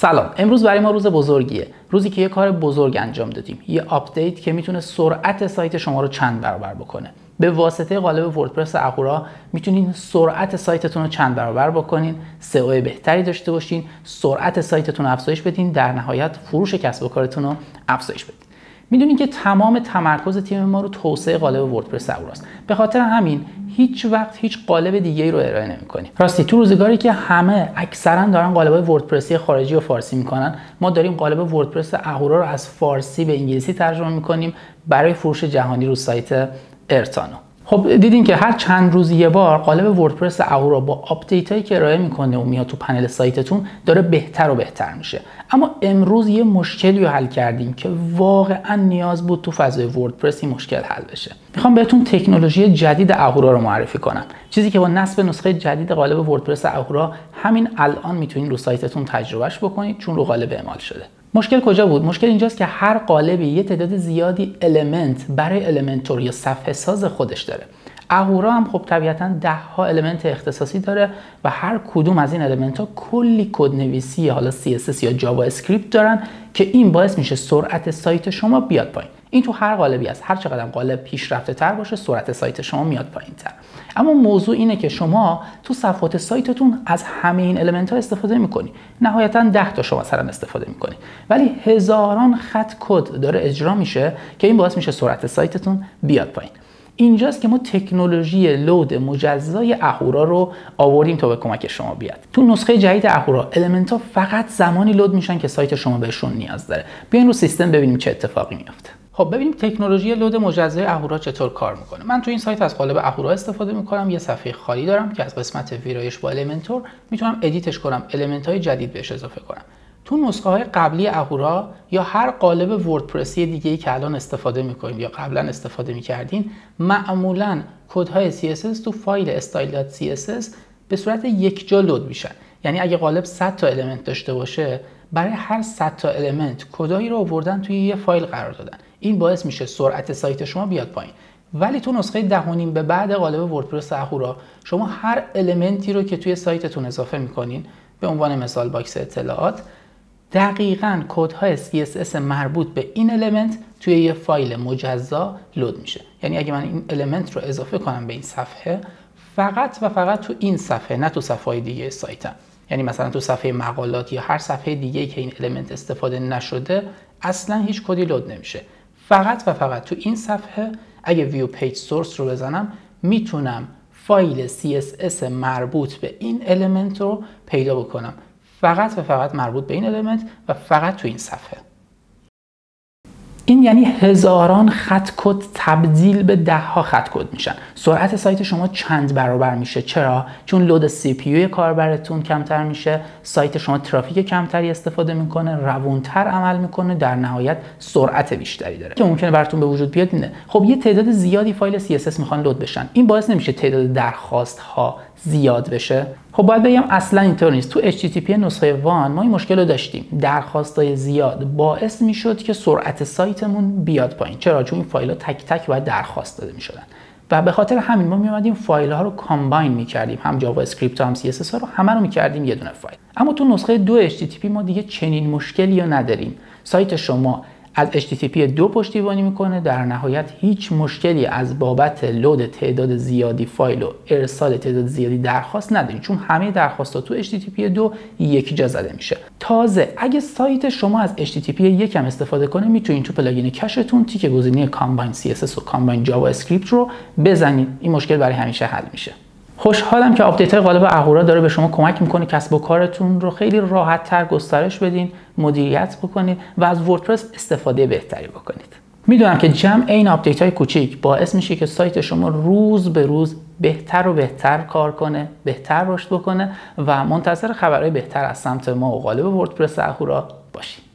سلام. امروز برای ما روز بزرگیه. روزی که یه کار بزرگ انجام دادیم. یه آپدیت که میتونه سرعت سایت شما رو چند برابر بکنه. به واسطه قالب وردپرس اهورا میتونین سرعت سایتتون رو چند برابر بکنین، سئو بهتری داشته باشین، سرعت سایتتون رو افزایش بدین، در نهایت فروش کسب و کارتون رو افزایش بدین. میدونین که تمام تمرکز تیم ما رو توسعه قالب وردپرس اهوراست. به خاطر همین هیچ وقت هیچ قالب دیگه‌ای رو ارائه نمی‌کنیم. راستی تو روزگاری که همه اکثرا دارن قالب‌های وردپرسی خارجی و فارسی می‌کنن، ما داریم قالب وردپرس اهورا رو از فارسی به انگلیسی ترجمه می‌کنیم برای فروش جهانی رو سایت ارتانو. خب دیدین که هر چند روز یه بار قالب وردپرس اهورا با آپدیتایی که ارائه میکنه و میاد تو پنل سایتتون داره بهتر و بهتر میشه. اما امروز یه مشکلی رو حل کردیم که واقعا نیاز بود تو فضای وردپرس این مشکل حل بشه. میخوام بهتون تکنولوژی جدید اهورا رو معرفی کنم، چیزی که با نصب نسخه جدید قالب وردپرس اهورا همین الان میتونین رو سایتتون تجربهش بکنید، چون رو قالب اعمال شده. مشکل کجا بود؟ مشکل اینجاست که هر قالبی یه تعداد زیادی المنت برای المنتور یا صفحه ساز خودش داره. اهورا هم خب طبیعتاً 10 ها المنت اختصاصی داره و هر کدوم از این المنت ها کلی کد نویسی حالا CSS یا جاوا اسکریپت دارن که این باعث میشه سرعت سایت شما بیاد پایین. این تو هر قالبی است. هر چقدر قالب پیشرفته تر باشه سرعت سایت شما میاد پایین تر. اما موضوع اینه که شما تو صفحات سایتتون از همه این المنت ها استفاده میکنی. نهایتا 10 تا شما مثلا استفاده میکنی، ولی هزاران خط کد داره اجرا میشه که این باعث میشه سرعت سایتتون بیاد پایین. اینجاست که ما تکنولوژی لود مجزای اهورا رو آوردیم تا به کمک شما بیاد. تو نسخه جدید اهورا المنت ها فقط زمانی لود میشن که سایت شما بهشون نیاز داره. بیاین رو سیستم ببینیم چه اتفاقی میفته. خب ببینیم تکنولوژی لود مجزای اهورا چطور کار میکنه. من تو این سایت از قالب اهورا استفاده میکنم. یه صفحه خالی دارم که از قسمت ویرایش با المنتور میتونم ادیتش کنم، المنت های جدید بهش اضافه کنم. تو نسخه های قبلی اهورا یا هر قالب وردپرسی دیگه‌ای که الان استفاده میکنیم یا قبلا استفاده میکردین، معمولا کدهای CSS تو فایل style.css به صورت یک جا لود میشن. یعنی اگه قالب 100 تا المنت داشته باشه، برای هر 100 تا المنت کدایی رو آوردن توی یه فایل قرار دادن. این باعث میشه سرعت سایت شما بیاد پایین. ولی تو نسخه 10.5 به بعد قالب وردپرس اهورا، شما هر المنتی رو که توی سایتتون اضافه میکنین، به عنوان مثال باکس اطلاعات، دقیقاً کدهای CSS مربوط به این المنت توی یه فایل مجزا لود میشه. یعنی اگه من این المنت رو اضافه کنم به این صفحه، فقط و فقط تو این صفحه، نه تو صفحه دیگه سایتم، یعنی مثلا تو صفحه مقالات یا هر صفحه دیگه که این المنت استفاده نشده، اصلا هیچ کدی لود نمیشه. فقط و فقط تو این صفحه اگه ویو پیج سورس رو بزنم، میتونم فایل CSS مربوط به این المنت رو پیدا بکنم. فقط و فقط مربوط به این المنت و فقط تو این صفحه. این یعنی هزاران خط کد تبدیل به 10 ها خط کد میشن. سرعت سایت شما چند برابر میشه. چرا؟ چون لود CPU کاربرتون کمتر میشه، سایت شما ترافیک کمتری استفاده میکنه، روونتر عمل میکنه، در نهایت سرعت بیشتری داره که ممکنه براتون به وجود بیاد. اینه خب یه تعداد زیادی فایل CSS میخوان لود بشن. این باعث نمیشه تعداد درخواست ها زیاد بشه. خب باید بگم اصلا اینطور نیست. تو HTTP نسخه 1 ما این مشکل رو داشتیم. درخواستای زیاد باعث میشد که سرعت سایتمون بیاد پایین. چرا؟ چون این فایل‌ها تک تک باید درخواست داده میشدن. و به خاطر همین ما میومدیم فایل‌ها رو کامباین می‌کردیم، هم جاوا اسکریپت هم CSS ها رو همه رو می‌کردیم یه دونه فایل. اما تو نسخه 2 HTTP ما دیگه چنین مشکلی رو نداریم. سایت شما از HTTP 2 پشتیبانی میکنه، در نهایت هیچ مشکلی از بابت لود تعداد زیادی فایل و ارسال تعداد زیادی درخواست نداریم، چون همه درخواست‌ها تو HTTP 2 یک جا زده میشه. تازه اگه سایت شما از HTTP 1 هم استفاده کنه، میتونید تو پلاگین کشتون تیک گزینه کامباین CSS و کامباین جاوا اسکریپت رو بزنید. این مشکل برای همیشه حل میشه. خوشحالم که آپدیت های قالب اهورا داره به شما کمک میکنه کسب و کارتون رو خیلی راحت تر گسترش بدین، مدیریت بکنید و از وردپرس استفاده بهتری بکنید. میدونم که جمع این آپدیت های کوچیک باعث میشه که سایت شما روز به روز بهتر و بهتر کار کنه، بهتر رشد بکنه و منتظر خبرهای بهتر از سمت ما و قالب وردپرس اهورا باشید.